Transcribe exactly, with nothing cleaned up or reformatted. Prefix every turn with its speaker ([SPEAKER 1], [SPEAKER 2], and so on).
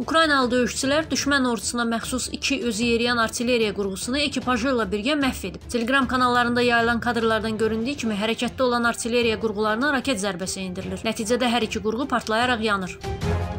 [SPEAKER 1] Ukraynalı döyüşçülər düşmən ordusuna məxsus iki özü yeriyan artilleriya qurğusunu ekipajı ilə birgə məhv edib. Telegram kanallarında yayılan kadrlardan göründüyü kimi hərəkətdə olan artilleriya qurğularına raket zərbəsi endirilir. Nəticədə hər iki qurğu partlayaraq yanır.